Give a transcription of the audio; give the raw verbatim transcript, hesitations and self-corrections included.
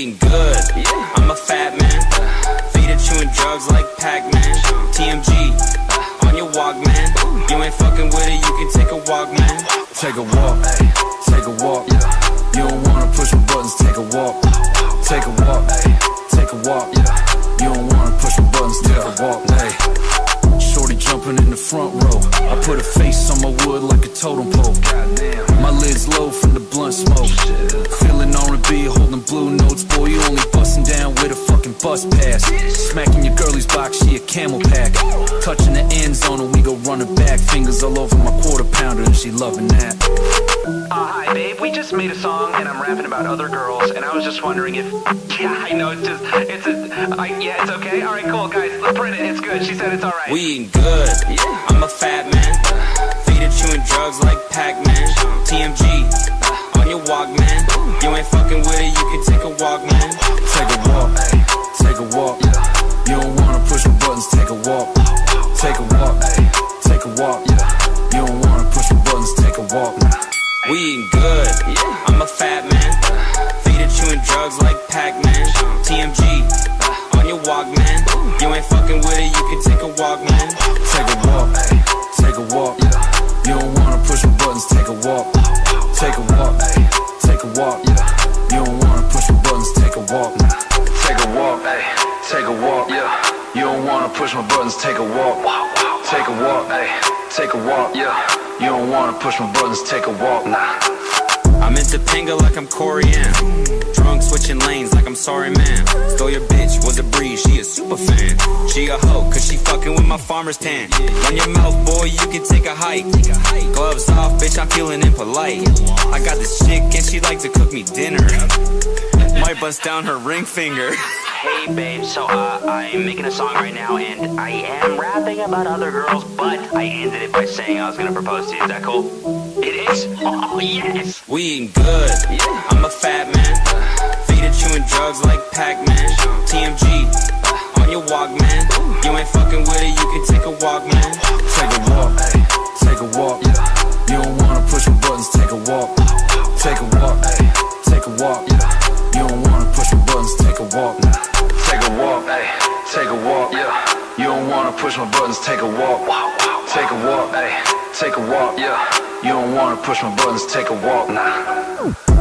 eating good, I'm a fat man. Feed it chewing drugs like Pac-Man. T M G, on your walk, man. You ain't fucking with it, you can take a walk, man. Take a walk, take a walk. You don't wanna push my buttons, take a walk. Take a walk, take a walk. You don't wanna push my buttons, take a walk. Hey, shorty jumping in the front row. I put a face on my wood like a totem pole. My lid's low from the blunt smoke. Feeling R and B, holding blue notes. Boy, you only busting down with a fucking bus pass. Smacking your girlie's box, she a camel pack. Touching the end zone and we go running back. Fingers all over my quarter pounder and she loving that. Uh, hi babe, we just made a song and I'm rapping about other girls and I was just wondering if, yeah, I know, it's just, it's a, I, yeah, it's okay, alright, cool, guys, let's print it, it's good, she said it's alright. We eating good, I'm a fat man. Feed it chewing drugs like Pac-Man. T M G, on your walk, man. You ain't fucking with it, you can take a walk, man. Take a walk, take a walk. You don't wanna push my buttons, take a walk. Take a walk, take a walk. You don't wanna push my buttons, take a walk. We eating good, I'm a fat man. Feed it chewing drugs like Pac-Man. T M G, on your walk, man. You ain't fucking with it, you can take a walk, man. Take a walk, take a walk. You don't wanna push my buttons, take a walk. Take a walk, take a walk. You don't wanna push my buttons, take a walk. Take a walk, take a walk. You don't wanna push my buttons, take a walk. Take a walk, take a walk. You don't wanna push my buttons, take a walk. Nah. I'm in Topanga like I'm Corian. Drunk switching lanes like I'm sorry man. Stole your bitch, was a breeze, she a super fan. She a hoe, cause she fucking with my farmer's tan. Run your mouth, boy, you can take a hike. Gloves off, bitch, I'm feeling impolite. I got this chick and she like to cook me dinner. Might bust down her ring finger. Hey babe, so uh, I'm making a song right now and I am rapping about other girls, but I ended it by saying I was gonna propose to you, is that cool? It is? Oh yes! We eating good, I'm a fat man. Feed it chewing drugs like Pac-Man. T M G, on your walk, man. You ain't fucking with it, you can take a walk, man. Take a walk, take a walk. You don't wanna push my buttons, take a walk. Take a walk, take a walk. You don't wanna push my buttons, take a walk. Take a walk, take a walk. You don't wanna push my buttons, take a walk. Take a walk, take a walk. You don't wanna push my buttons, take a walk. Nah.